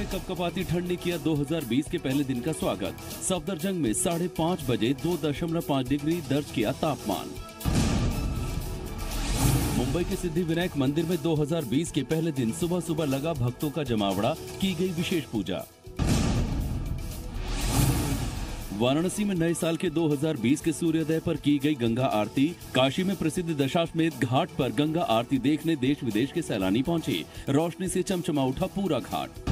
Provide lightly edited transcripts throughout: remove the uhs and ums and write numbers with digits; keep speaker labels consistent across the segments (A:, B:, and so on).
A: कपकपाती ठंड ने किया 2020 के पहले दिन का स्वागत। सफदरजंग में 5:30 बजे 2.5 डिग्री दर्ज किया तापमान। मुंबई के सिद्धि विनायक मंदिर में 2020 के पहले दिन सुबह सुबह लगा भक्तों का जमावड़ा, की गई विशेष पूजा। वाराणसी में नए साल के 2020 के सूर्योदय पर की गई गंगा आरती। काशी में प्रसिद्ध दशाश्वमेध घाट पर गंगा आरती देखने देश विदेश के सैलानी पहुंचे। रोशनी से चमचमा उठा पूरा घाट।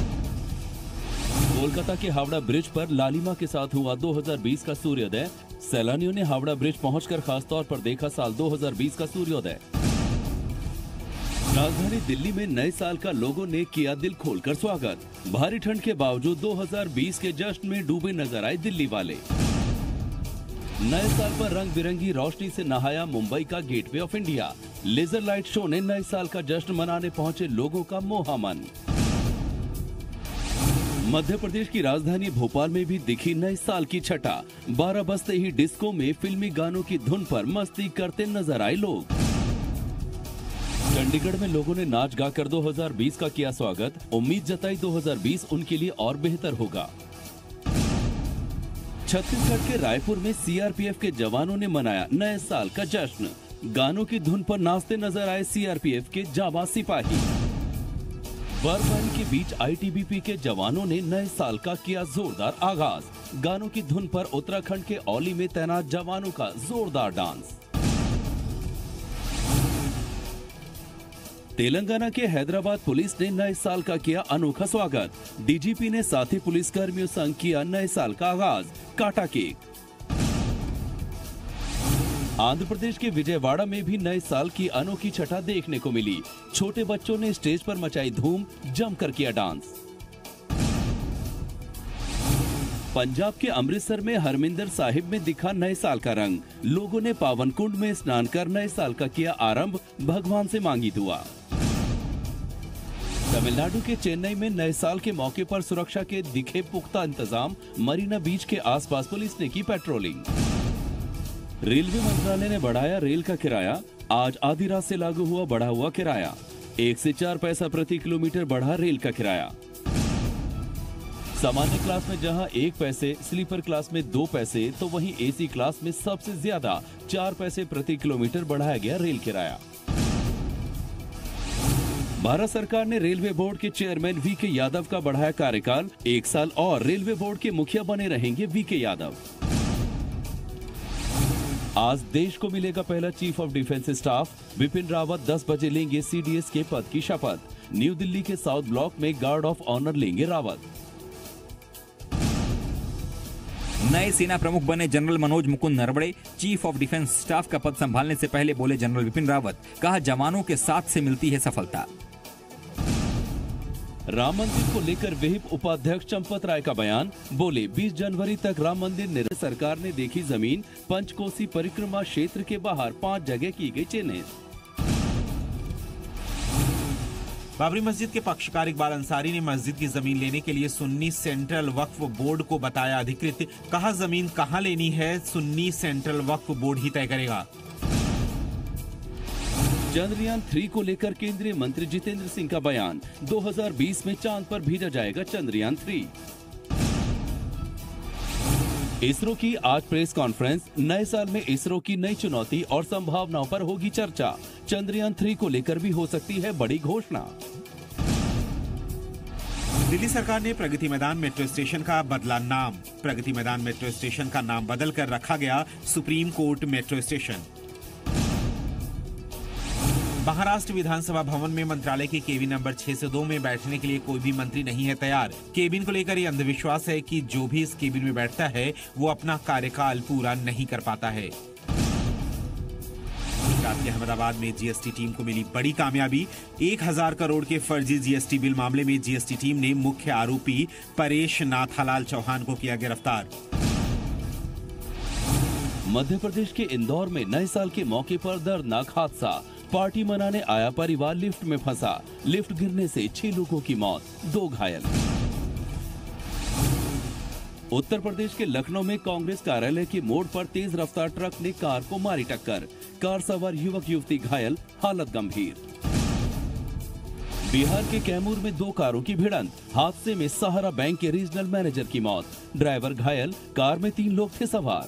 A: कोलकाता के हावड़ा ब्रिज पर लालिमा के साथ हुआ 2020 का सूर्योदय। सैलानियों ने हावड़ा ब्रिज पहुंचकर खास तौर पर देखा साल 2020 का सूर्योदय। राजधानी दिल्ली में नए साल का लोगों ने किया दिल खोलकर स्वागत। भारी ठंड के बावजूद 2020 के जश्न में डूबे नजर आए दिल्ली वाले। नए साल पर रंग बिरंगी रोशनी से नहाया मुंबई का gateway of India. Laser light show ने नए साल का जश्न मनाने पहुंचे लोगों का मोहा मन। मध्य प्रदेश की राजधानी भोपाल में भी दिखी नए साल की छटा। 12 बजते ही डिस्को में फिल्मी गानों की धुन पर मस्ती करते नजर आए लोग। चंडीगढ़ में लोगों ने नाच गाकर 2020 का किया स्वागत। उम्मीद जताई 2020 उनके लिए और बेहतर होगा। छत्तीसगढ़ के रायपुर में सीआरपीएफ के जवानों ने मनाया नए साल का जश्न। गानों की धुन पर नाचते नजर आए सीआरपीएफ के जाबाज सिपाही। बर्फबारी के बीच आईटीबीपी के जवानों ने नए साल का किया जोरदार आगाज। गानों की धुन पर उत्तराखंड के औली में तैनात जवानों का जोरदार डांस। तेलंगाना के हैदराबाद पुलिस ने नए साल का किया अनोखा स्वागत। डीजीपी ने साथी पुलिसकर्मियों संग किया नए साल का आगाज, काटा केक। आंध्र प्रदेश के विजयवाड़ा में भी नए साल की अनोखी छटा देखने को मिली। छोटे बच्चों ने स्टेज पर मचाई धूम, जमकर किया डांस। पंजाब के अमृतसर में हरमिंदर साहिब में दिखा नए साल का रंग। लोगों ने पावन कुंड में स्नान कर नए साल का किया आरंभ, भगवान से मांगी दुआ। तमिलनाडु के चेन्नई में नए साल के मौके पर सुरक्षा के दिखे पुख्ता इंतजाम। मरीना बीच के आसपास पुलिस ने की पेट्रोलिंग। रेलवे मंत्रालय ने बढ़ाया रेल का किराया। आज आधी रात से लागू हुआ बढ़ा हुआ किराया। 1 से 4 पैसा प्रति किलोमीटर बढ़ा रेल का किराया। सामान्य क्लास में जहां 1 पैसे, स्लीपर क्लास में 2 पैसे, तो वहीं एसी क्लास में सबसे ज्यादा 4 पैसे प्रति किलोमीटर बढ़ाया गया रेल किराया। भारत सरकार ने रेलवे बोर्ड के चेयरमैन वीके यादव का बढ़ाया कार्यकाल। 1 साल और रेलवे बोर्ड के मुखिया बने रहेंगे वीके यादव। आज देश को मिलेगा पहला chief of defence staff. Bipin Rawat 10 बजे लेंगे सीडीएस के पद की शपथ। न्यू दिल्ली के साउथ ब्लॉक में गार्ड ऑफ ऑनर लेंगे रावत।
B: नए सेना प्रमुख बने general Manoj Mukund Naravane. Chief of defence staff का पद संभालने से पहले बोले जनरल बिपिन रावत, कहा जवानों के साथ से मिलती है सफलता।
A: राम मंदिर को लेकर विहिप उपाध्यक्ष चंपत राय का बयान। बोले 20 जनवरी तक राम मंदिर निर्माण। सरकार ने देखी जमीन। पंचकोसी परिक्रमा क्षेत्र के बाहर 5 जगह की गई चिन्हित।
C: बाबरी मस्जिद के पक्षकार इकबाल अंसारी ने मस्जिद की जमीन लेने के लिए सुन्नी सेंट्रल वक्फ बोर्ड को बताया अधिकृत। कहा जमीन कहां लेनी है सुन्नी सेंट्रल वक्फ बोर्ड ही तय करेगा।
A: चंद्रयान 3 को लेकर केंद्रीय मंत्री जितेंद्र सिंह का बयान। 2020 में चांद पर भेजा जाएगा चंद्रयान 3। इसरो की आज प्रेस कॉन्फ्रेंस। नए साल में इसरो की नई चुनौती और संभावनाओं पर होगी चर्चा। चंद्रयान 3 को लेकर भी हो सकती है बड़ी घोषणा।
C: दिल्ली सरकार ने प्रगति मैदान मेट्रो स्टेशन का बदला नाम। प्रगति मैदान मेट्रो स्टेशन का नाम बदलकर रखा गया supreme court metro station. Maharashtra विधानसभा भवन में मंत्रालय के केबिन नंबर 602 में बैठने के लिए कोई भी मंत्री नहीं है तैयार। केबिन को लेकर ये अंधविश्वास है कि जो भी इस केबिन में बैठता है वो अपना कार्यकाल पूरा नहीं कर पाता है। गुजरात के अहमदाबाद में जीएसटी टीम को मिली बड़ी कामयाबी। 1000 करोड़ के फर्जी जीएसटी बिल मामले में जीएसटी टीम ने मुख्य आरोपी परेश नाथालाल चौहान को किया गिरफ्तार।
A: मध्य प्रदेश के इंदौर में नए साल के मौके पर दर्दनाक हादसा। पार्टी मनाने आया परिवार लिफ्ट में फंसा। लिफ्ट गिरने से 6 लोगों की मौत, 2 घायल। उत्तर प्रदेश के लखनऊ में कांग्रेस कार्यालय के मोड़ पर तेज रफ्तार ट्रक ने कार को मारी टक्कर। कार सवार युवक युवती घायल, हालत गंभीर। बिहार के कैमूर में 2 कारों की भिड़ंत, हादसे में सहारा बैंक के रीजनल मैनेजर की मौत, ड्राइवर घायल, कार में 3 लोग थे सवार।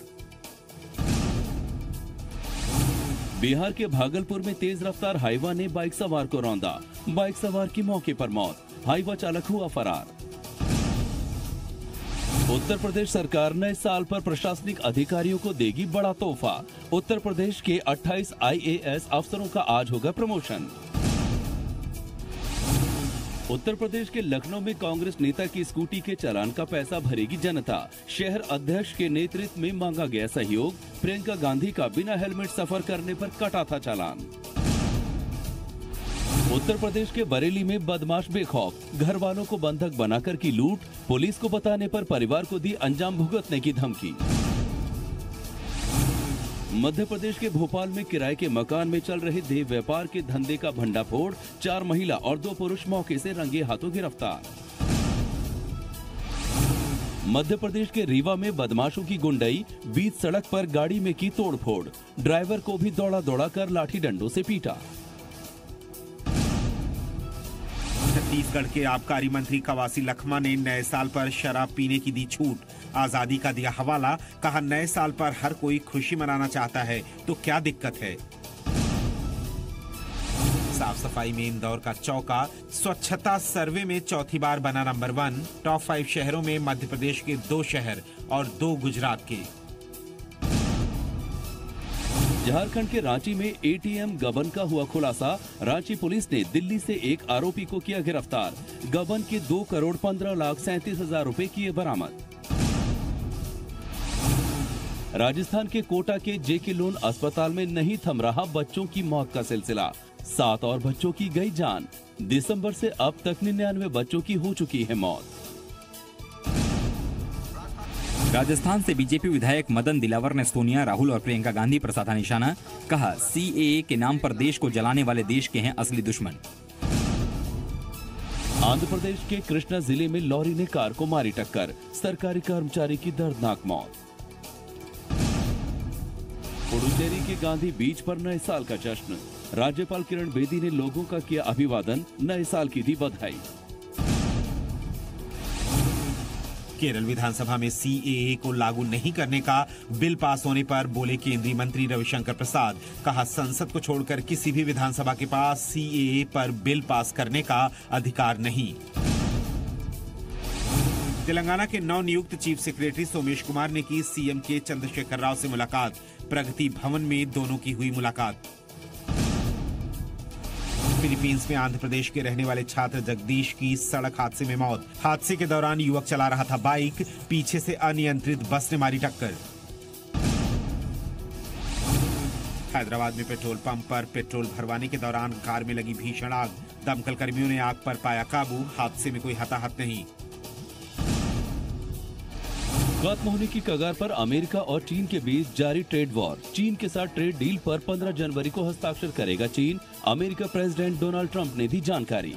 A: बिहार के भागलपुर में तेज रफ्तार हाईवा ने बाइक सवार को रौंदा, बाइक सवार की मौके पर मौत, हाईवा चालक हुआ फरार। उत्तर प्रदेश सरकार नए साल पर प्रशासनिक अधिकारियों को देगी बड़ा तोहफा, उत्तर प्रदेश के 28 IAS अफसरों का आज होगा प्रमोशन। उत्तर प्रदेश के लखनऊ में कांग्रेस नेता की स्कूटी के चालान का पैसा भरेगी जनता, शहर अध्यक्ष के नेतृत्व में मांगा गया सहयोग, प्रियंका गांधी का बिना हेलमेट सफर करने पर कटा था चालान। उत्तर प्रदेश के बरेली में बदमाश बेखौफ, घर वालों को बंधक बनाकर की लूट, पुलिस को बताने पर परिवार को दी अंजाम भुगतने की धमकी। मध्य प्रदेश के भोपाल में किराए के मकान में चल रहे देह व्यापार के धंधे का भंडाफोड़, 4 महिला और 2 पुरुष मौके से रंगे हाथों गिरफ्तार। मध्य प्रदेश के रीवा में बदमाशों की गुंडई, बीच सड़क पर गाड़ी में की तोड़फोड़, ड्राइवर को भी दौड़ा दौड़ा कर लाठी डंडों से पीटा।
C: छत्तीसगढ़ के आबकारी मंत्री कवासी लखमा ने नए साल पर शराब पीने की दी छूट, आजादी का दिया हवाला, कहा नए साल पर हर कोई खुशी मनाना चाहता है तो क्या दिक्कत है। साफ सफाई में इंदौर का चौका, स्वच्छता सर्वे में चौथी बार बना नंबर 1, टॉप 5 शहरों में मध्य प्रदेश के 2 शहर और 2 गुजरात के।
A: झारखंड के रांची में ATM गबन का हुआ खुलासा, रांची पुलिस ने दिल्ली से एक आरोपी को किया गिरफ्तार, गबन के 2,15,37,000 रुपए किए बरामद। राजस्थान के कोटा के JK लोन अस्पताल में नहीं थम रहा बच्चों की मौत का सिलसिला, 7 और बच्चों की गई जान, दिसंबर से अब तक 99 बच्चों की हो चुकी है मौत।
B: राजस्थान से बीजेपी विधायक मदन दिलावर ने सोनिया, राहुल और प्रियंका गांधी पर साधा निशाना, कहा CAA के नाम पर देश को जलाने वाले देश के हैं असली दुश्मन।
A: आंध्र प्रदेश के कृष्णा जिले में लॉरी ने कार को मारी टक्कर, सरकारी कर्मचारी की दर्दनाक मौत। पुडुचेरी के गांधी बीच पर नए साल का जश्न, राज्यपाल किरण बेदी ने लोगों का किया अभिवादन, नए साल की दी बधाई।
C: केरल विधानसभा में CAA को लागू नहीं करने का बिल पास होने पर बोले केंद्रीय मंत्री रविशंकर प्रसाद, कहा संसद को छोड़कर किसी भी विधानसभा के पास CAA पर बिल पास करने का अधिकार नहीं। तेलंगाना के नवनियुक्त चीफ सेक्रेटरी सोमेश कुमार ने की CM के चंद्रशेखर राव से मुलाकात, प्रगति भवन में दोनों की हुई मुलाकात। फिलीपींस में आंध्र प्रदेश के रहने वाले छात्र जगदीश की सड़क हादसे में मौत, हादसे के दौरान युवक चला रहा था बाइक, पीछे से अनियंत्रित बस ने मारी टक्कर। हैदराबाद में पेट्रोल पंप पर पेट्रोल भरवाने के दौरान कार में लगी भीषण आग, दमकल कर्मियों ने आग पर पाया काबू, हादसे में कोई हताहत नहीं।
A: खत्म होने की कगार पर अमेरिका और चीन के बीच जारी ट्रेड वॉर, चीन के साथ ट्रेड डील पर 15 जनवरी को हस्ताक्षर करेगा चीन, अमेरिका प्रेसिडेंट डोनाल्ड ट्रंप ने दी जानकारी।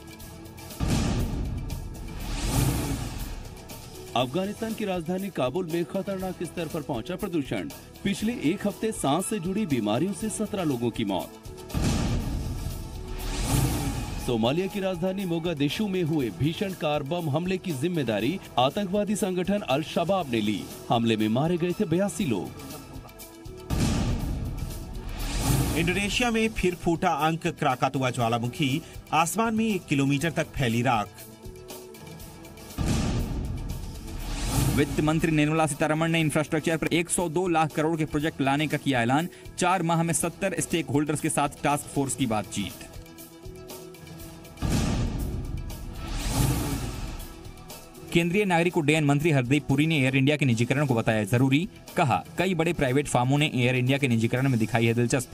A: अफगानिस्तान की राजधानी काबुल में खतरनाक स्तर पर पहुंचा प्रदूषण, पिछले 1 हफ्ते सांस से जुड़ी बीमारियों से 17 लोगों की मौत। सोमालिया की राजधानी मोगादिशु में हुए भीषण कार बम हमले की जिम्मेदारी आतंकवादी संगठन अल शबाब ने ली, हमले में मारे गए थे 82 लोग।
C: इंडोनेशिया में फिर फूटा अंक क्राकातुआ ज्वालामुखी, आसमान में 1 किलोमीटर तक फैली राख।
B: वित्त मंत्री निर्मला सीतारमण ने इंफ्रास्ट्रक्चर पर 102 लाख करोड़ के प्रोजेक्ट लाने का किया ऐलान, 4 माह में 70 स्टेक होल्डर्स के साथ टास्क फोर्स की बातचीत। केंद्रीय नागरिक उड्डयन मंत्री हरदीप पुरी ने एयर इंडिया के निजीकरण को बताया जरूरी, कहा कई बड़े प्राइवेट फर्मों ने एयर इंडिया के निजीकरण में दिखाई है दिलचस्पी।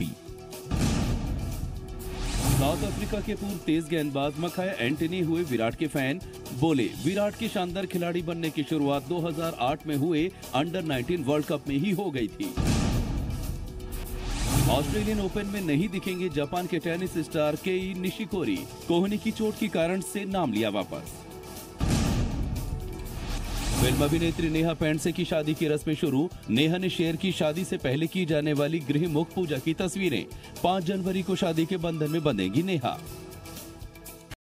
A: साउथ अफ्रीका के पूर्व तेज गेंदबाज मखाया एंटनी हुए विराट के फैन, बोले विराट की शानदार खिलाड़ी बनने की शुरुआत 2008 में हुए अंडर 19 वर्ल्ड कप में ही हो गई थी। ऑस्ट्रेलियन ओपन में नहीं दिखेंगे जापान के टेनिस स्टार केई निशिकोरी, कोहनी की चोट के कारण से नाम लिया वापस। फिल्म अभिनेत्री नेहा पेंडसे की शादी की रस्में शुरू, नेहा ने शेयर की शादी से पहले की जाने वाली गृह मुख पूजा की तस्वीरें, 5 जनवरी को शादी के बंधन में बंधेगी नेहा।